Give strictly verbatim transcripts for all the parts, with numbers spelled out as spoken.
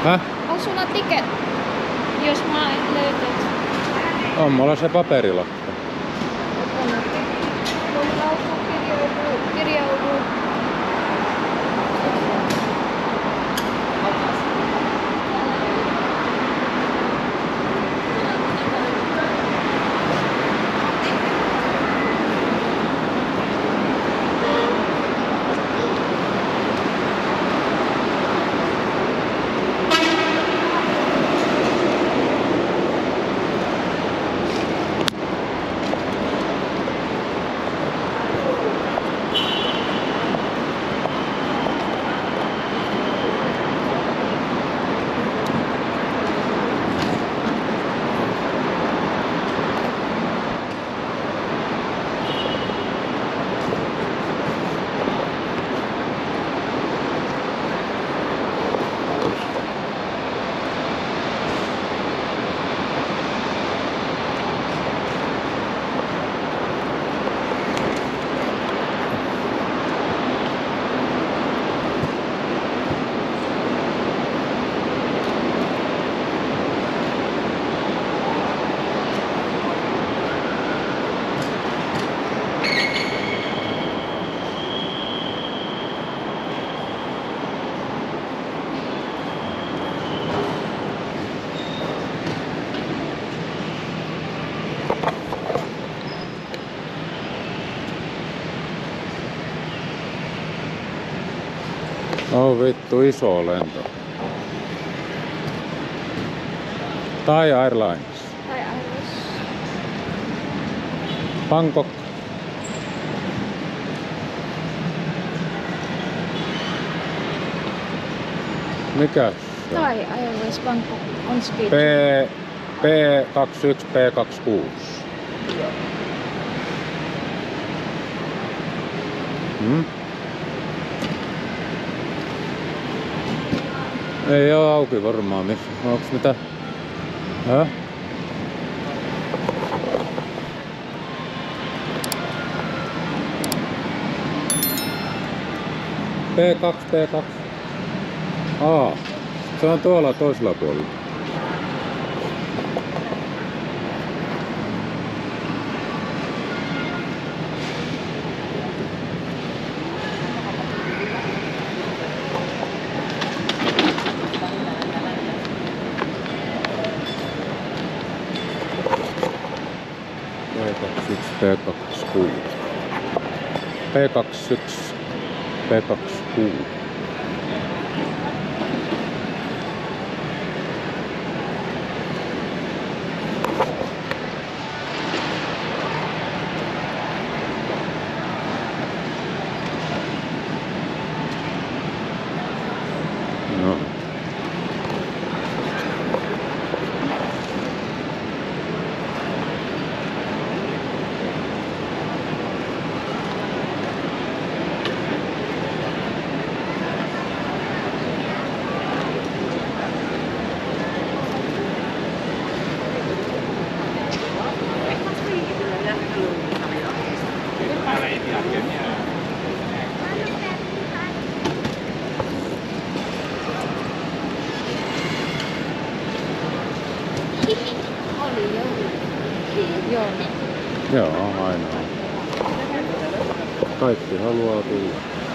Häh? Onko sulla tiket? Jos mä löytät. On mulla se paperilappu. Mulla on kirjaudu, kirjaudu. No vittu, iso lento. Thai Airlines. Thai Airlines. Bangkok. Mikä? Thai Airways Bangkok on speed. P, P kaksikymmentäyksi, P kaksikymmentäkuusi. Hmm? Ei oo auki varmaan missä. Onks mitä? Häh? P kaksi, P kaksi. Aa, se on tuolla toisella puolella. P kaksikymmentäyksi, P kaksikymmentäkuusi. P kaksikymmentäyksi, P kaksikymmentäkuusi. No. Oli jo. Joo. Joo, aina on. Kaikki haluaa tulla.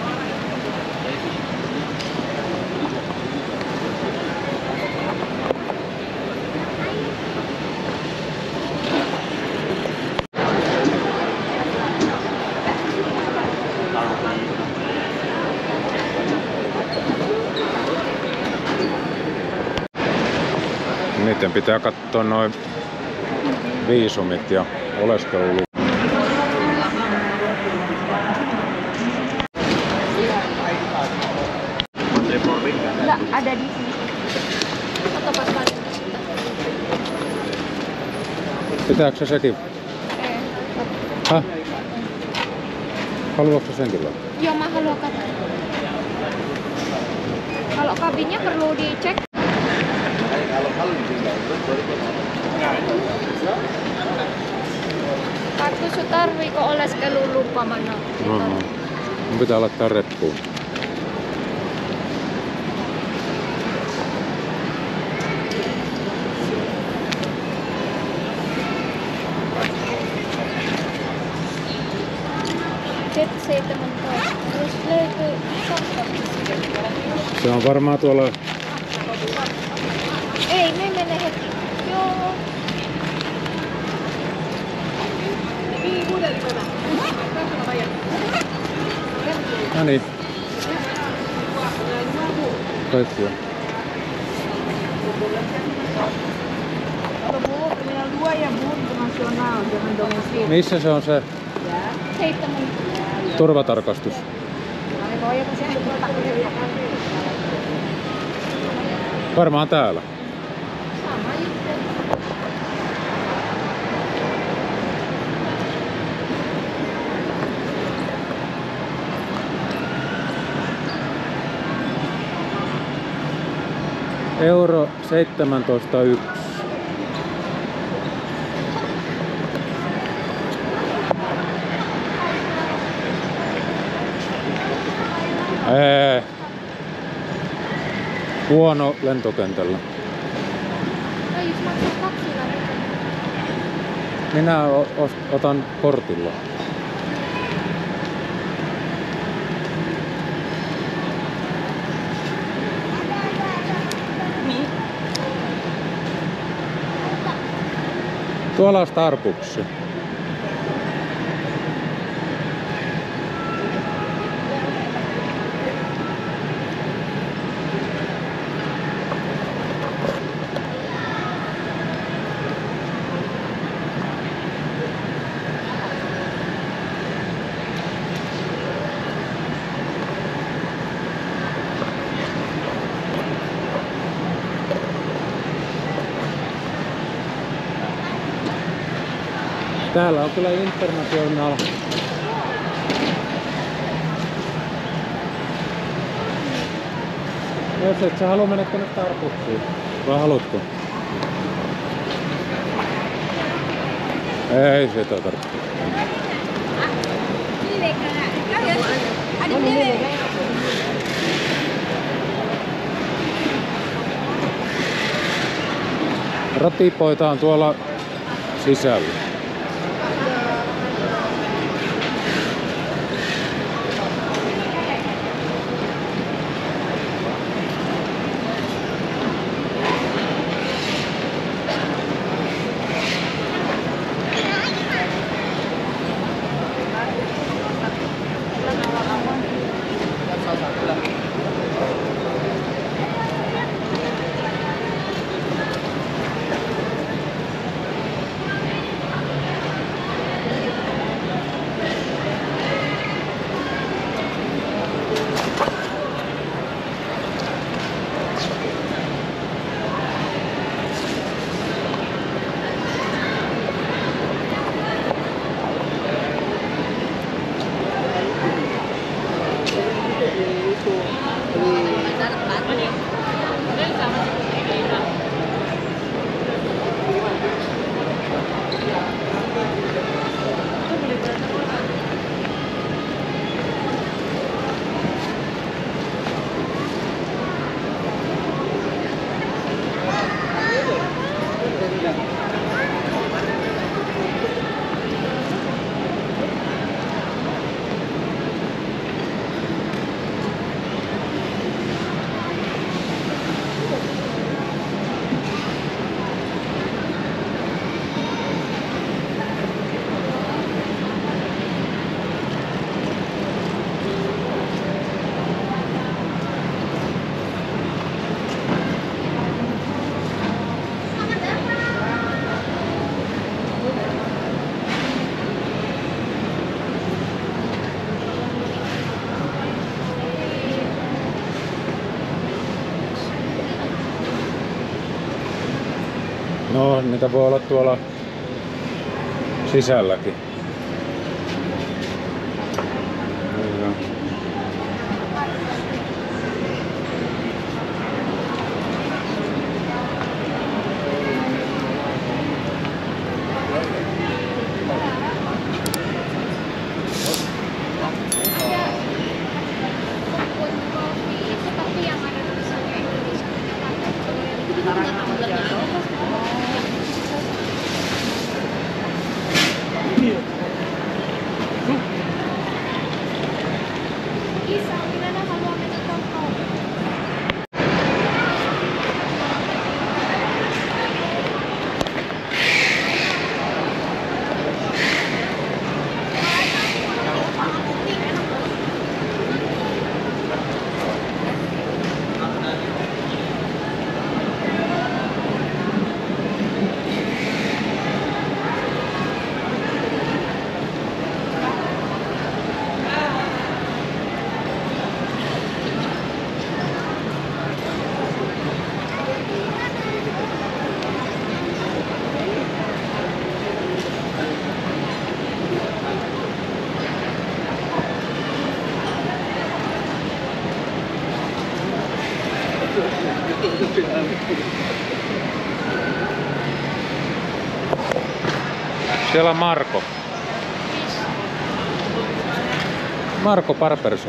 Niiden pitää katsoa noin viisumit ja oleskeluluvat. Enggak, ada di sini. Atau pas balik. Pitääkö se sekin? Eh, Häh? Haluatko senkin laittaa? Joo, mä haluan katsoa. Kalau kabinnya perlu dicek. Kartusu tarviiko oleskelulupa mana? No, no. Mun pitää laittaa reppuun. Se on varmaan tuolla... Ei, me mene heti. Joo. No niin. Kaikki on. Missä se on se Seitsemän. turvatarkastus? Varmaan täällä. Sama juttu. Euro seitsemäntoista yksi. Ee, huono lentokentällä. No jos maksaa kaksilla, niin Minä o- ost- otan kortilla. Tuolla on Starbucks. Täällä on kyllä International. Jos et sä halua mennä tuonne Starbucksiin, vai haluatko? Ei sitä tarvitse. Ratipoita on tuolla sisällä. No, niitä voi olla tuolla sisälläkin. Joo. Isä, minä haluan mennä kauppaan. Siellä on Marko. Marko Barbershop.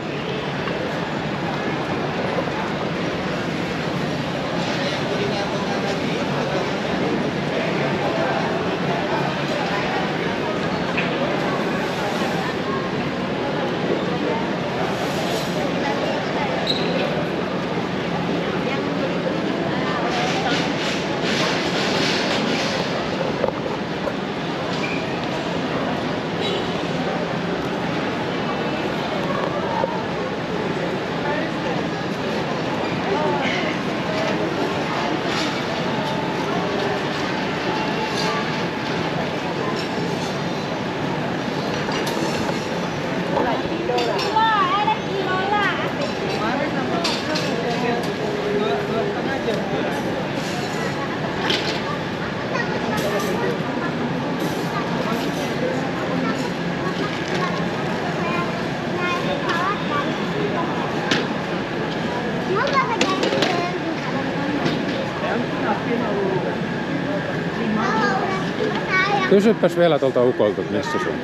Kysypäs vielä tuolta ukolta, että missä se on.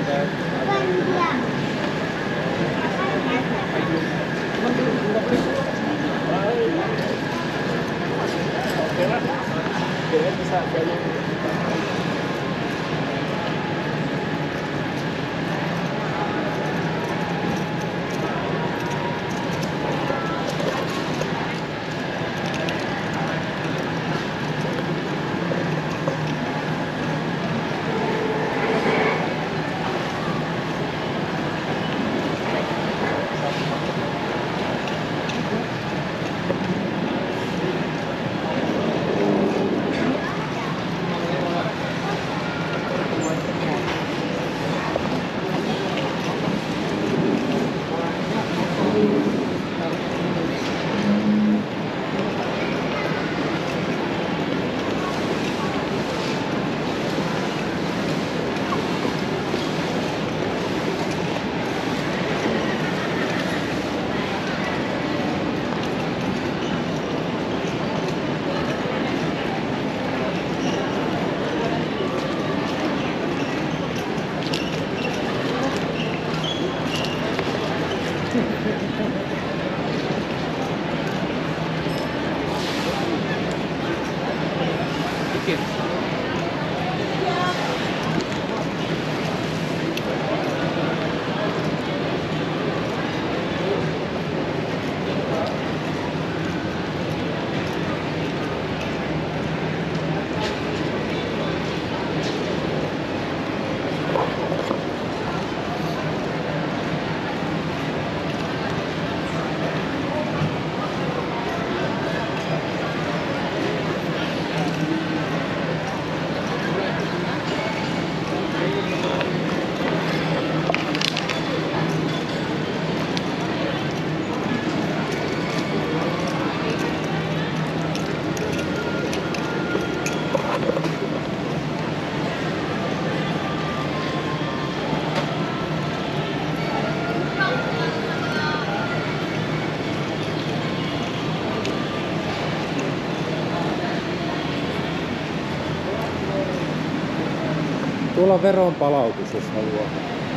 Tuolla on veronpalautus, jos haluaa.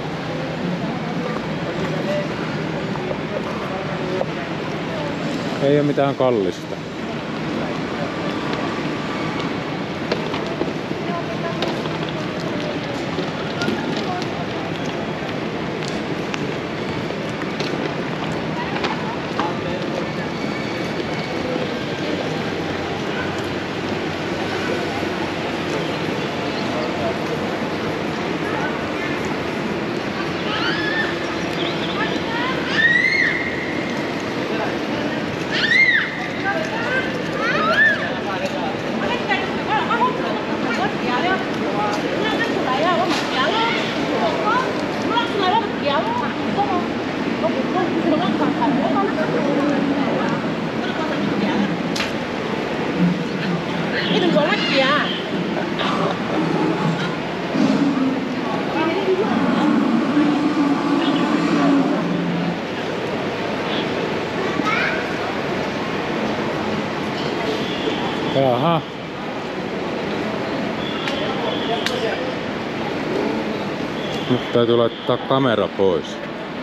Ei ole mitään kallista. Jaha. Nyt täytyy laittaa kamera pois.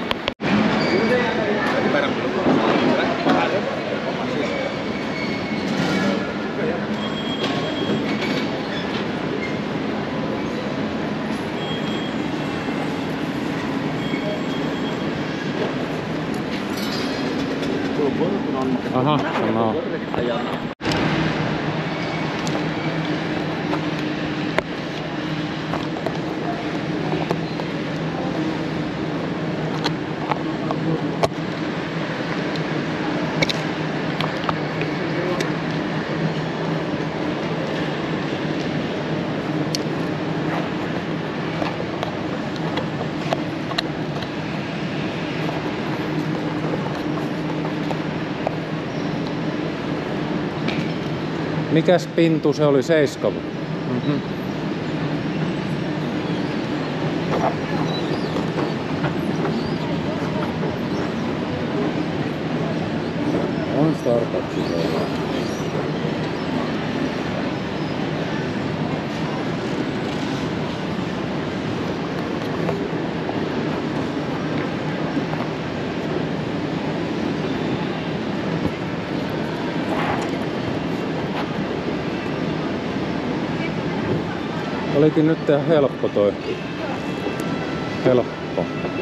Aha, sama. Mikäs pintu se oli? Seiska? Mm-hmm. On Starbucksilla. Olikin nyt helppo toi. Helppo.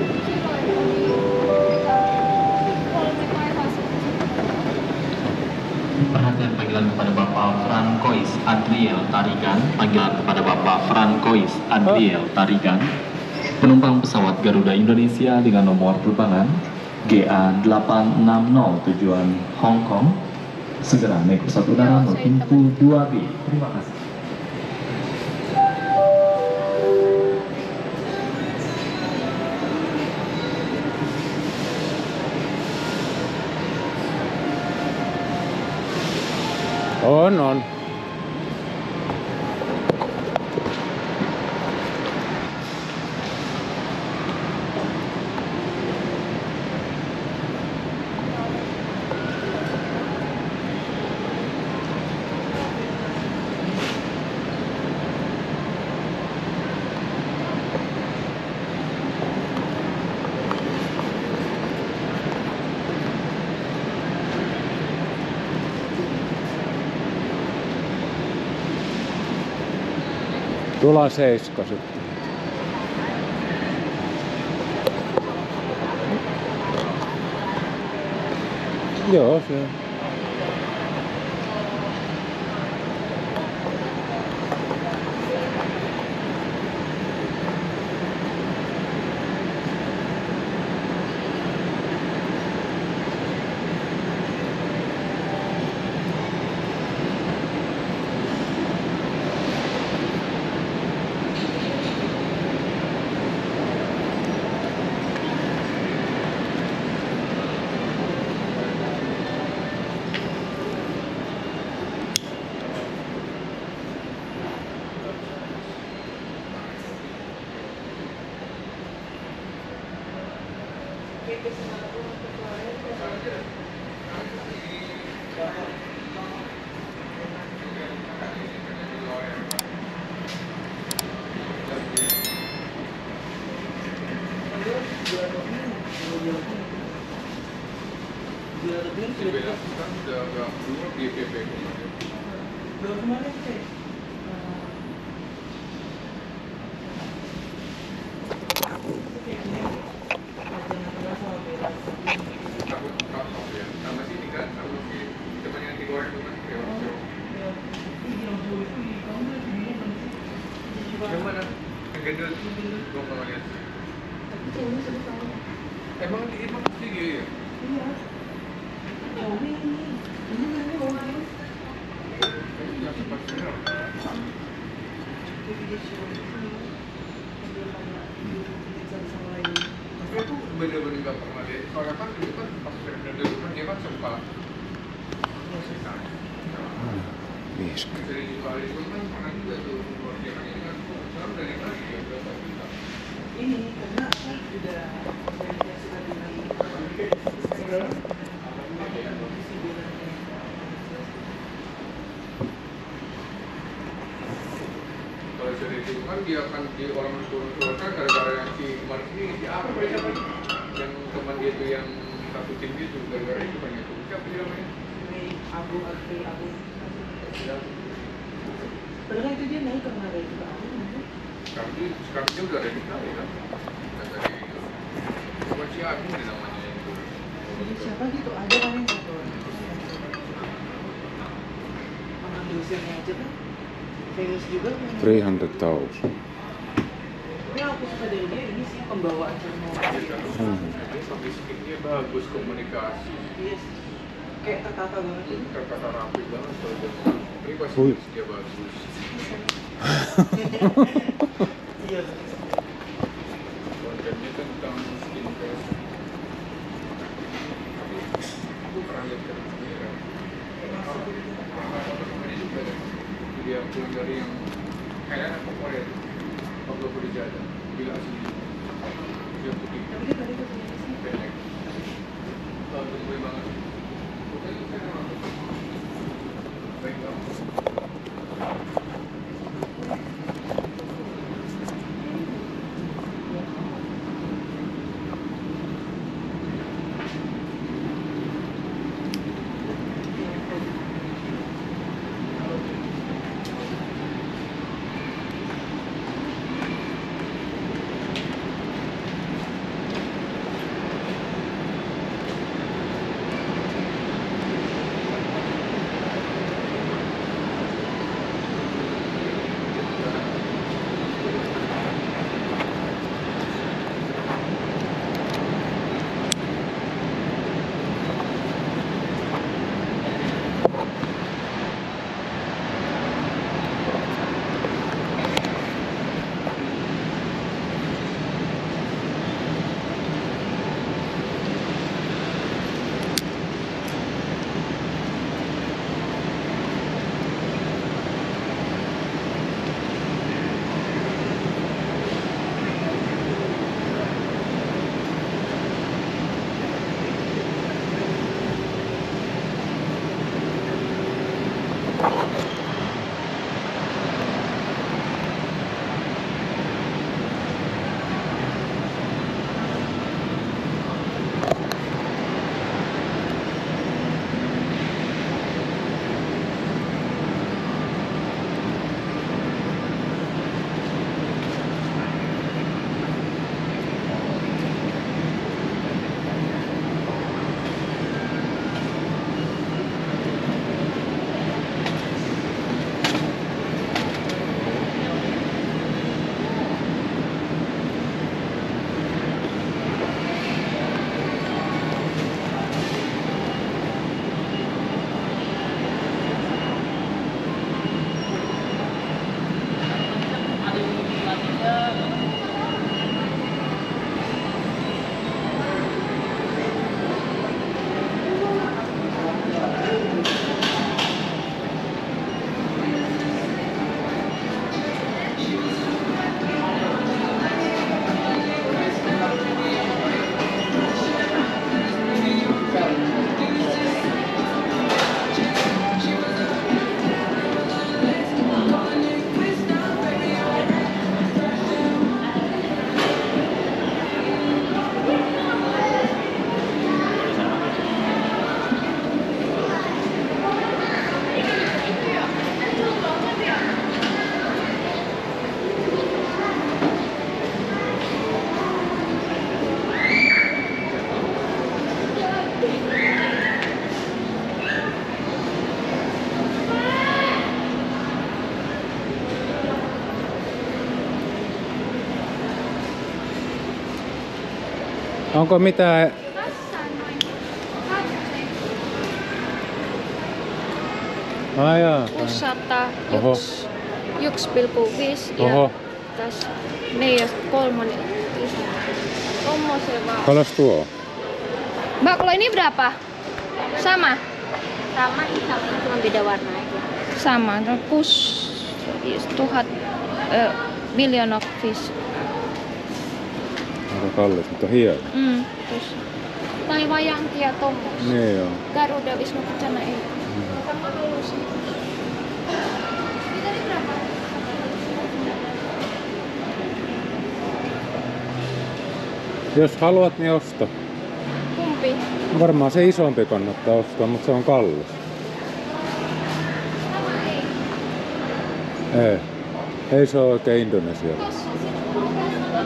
Perhatian panggilan kepada Bapak Francois Adriel Tarigan. Panggilan kepada Bapak Francois Adriel Tarigan. Penumpang pesawat Garuda Indonesia dengan nomor penerbangan G A delapan enam nol tujuan Hong Kong. Segera naik pesawat udara ke pintu dua B. Terima kasih. On, on. Tullaan seiska sitten. Joo, se on. Emang emang tinggi ya? Iya. Oh, ini. Ini mana orang? Ya seperti itu. Tapi itu bener-bener gak pernah deh. Soalnya kan itu kan pas dulu kan dia kan sempat. Viisikö? Jadi kali itu kan pernah juga tuh. Dia kan ini kan sekarang dari pagi ya berapa juta. Ini karena kan sudah bahasa itu kan dia akan di orang turun-turunkan gara-gara yang si kemarin ini si apa siapa yang teman dia itu yang satu tim itu gara-gara itu banyak tuh siapa sih namanya? Abu Agri Abu. Padahal itu dia naik kemana itu Pak Abu? Sekarang dia sekarang dia udah ada di Itali kan? Udah dari bukan si Agung dia namanya itu. Siapa gitu ada kan yang satu. Pengambil usianya aja kan? Famous juga kan? three hundred thousand. Ini aku suka dari dia ini sih pembawaan semua. Hmm. Dia sampai skinnya bagus komunikasi. Yes. Kayak tertata banget itu. Kata-kata rapi banget kalau dia. Tapi pasti Wih. dia bagus. Iya. Kontennya kan tentang skincare. Tapi aku pernah lihat kan sendiri. Ini juga kan. Dia pulang dari yang kayaknya anak Korea. Pablo Bujada. Bila asli. Dia putih. Tapi dia tadi ketemu sih. Pendek. Oh, gemoy banget. Pokoknya itu kan emang baik banget. Onko mitään? Ah jaa. kuusisataa, Oho. yksi, yksi pilkku viisi Oho. ja tässä neljä kolmonen. Tommosen vaan. Kalas tuo? Mbak, kalau ini berapa? Sama? Sama, sama cuma beda warna aja. Sama, kuus tuhat uh, million of fish. Aika kallis, mutta hieno. Hmm, terus tai wayangki ja tommos. Niin joo. Garuda Wisnu Kencana ini. Kamu dulu sih. Ini tadi berapa? Jos haluat, niin osta. Kumpi? Varmaan se isompi kannattaa ostaa, mutta se on kallis. Sama ei. Ei. Ei se ole oikein Indonesialla. Tossa sitten on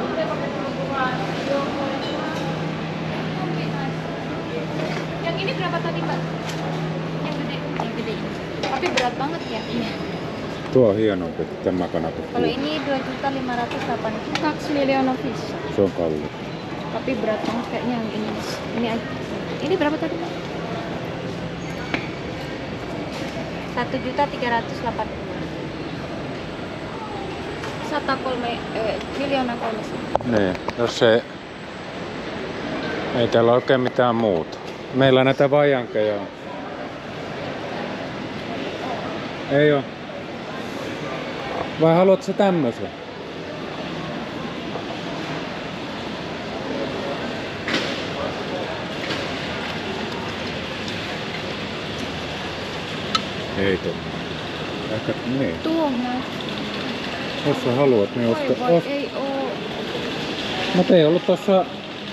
yang ini berapa tadi Mbak? Yang gede, yang gede ini. Tapi berat banget ya. Iya. Tuo on hienompi, tämä kanappi. Kalau ini dua juta lima ratus delapan puluh kaksi miljoonaa fish. Se on kallis. Tapi berat banget kayaknya yang ini. Ini aja. Ini berapa tadi Mbak? satu juta tiga ratus delapan puluh. Sata kolme, eh, miljoonaa kolmesataa. Niin, jos se... Ei täällä oikein mitään muuta. Meillä näitä vajankeja on. Ei oo. Vai haluatko sä tämmösen? Ei tuo. Ehkä niin. Tuo näin. Jos sä haluat, niin Voi osta. voi, osta. ei oo. Mut ei ollut tossa...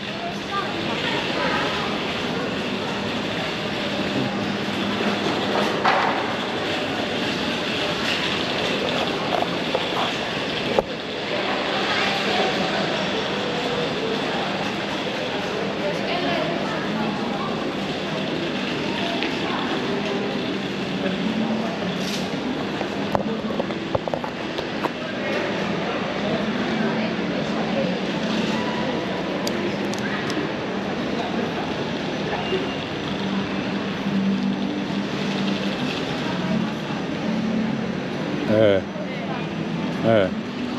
Ei. Ei.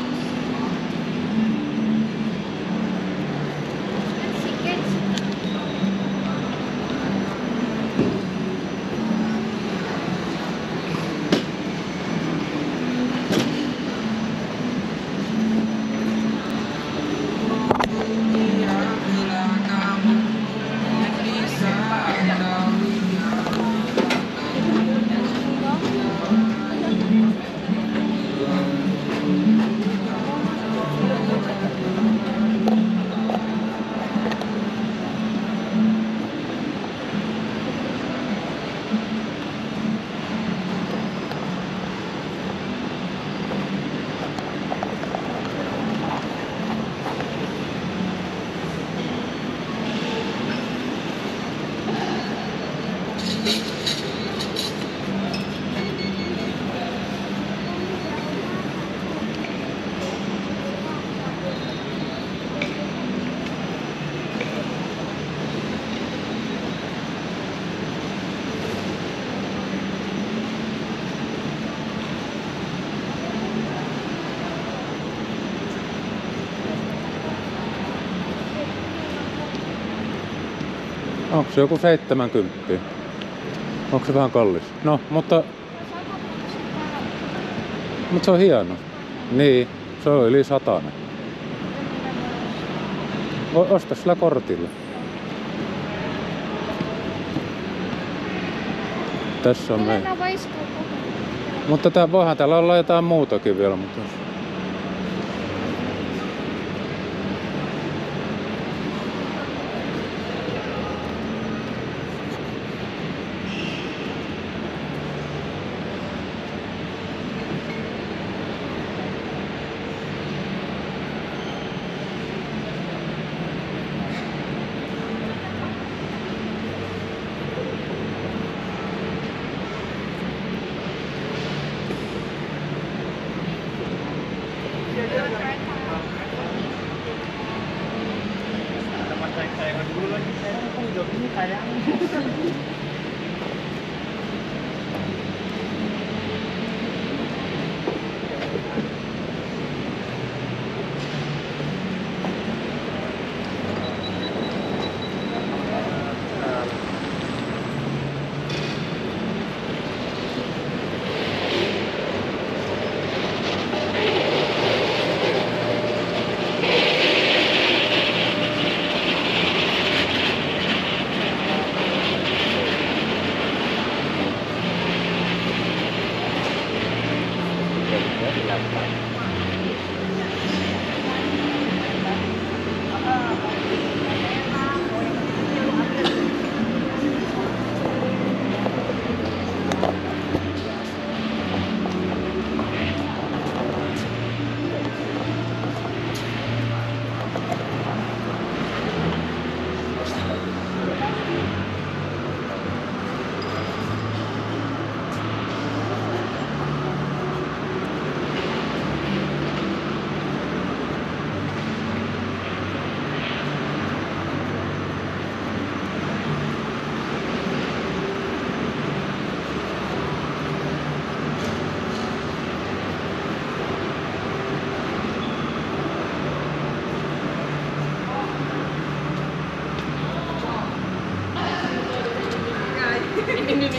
Onko se joku seitsemänkymmentä? Onko se vähän kallis? No, mutta... Mutta se on hieno. Niin, se on yli satanen. O- osta sillä kortilla. Tässä on meidän. Mutta tää, voihan täällä olla jotain muutakin vielä, mutta...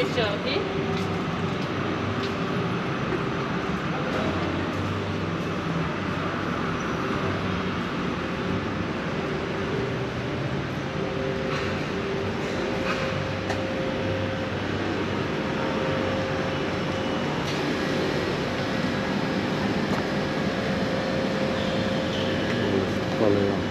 저기. Paljon.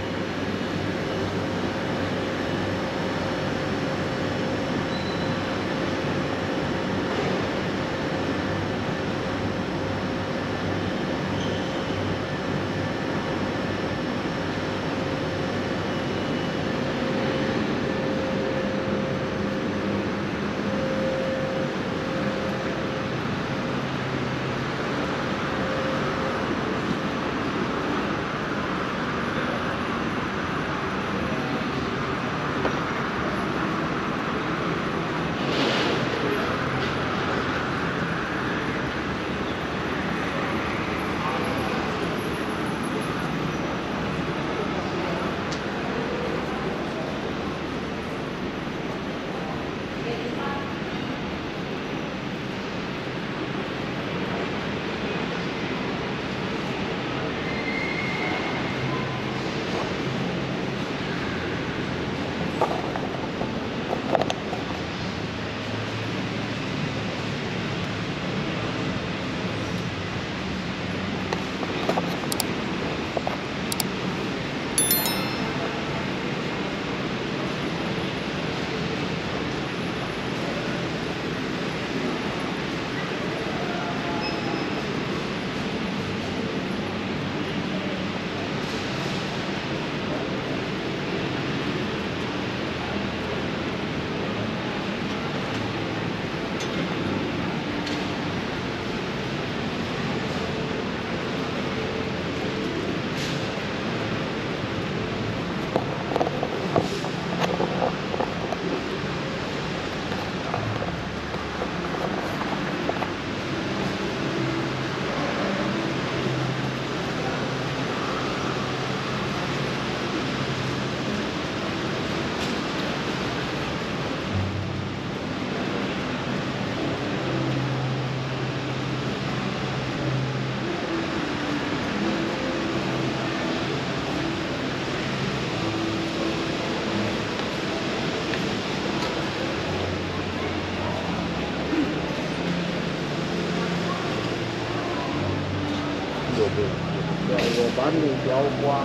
我把你标光。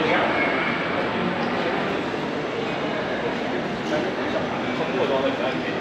过多了，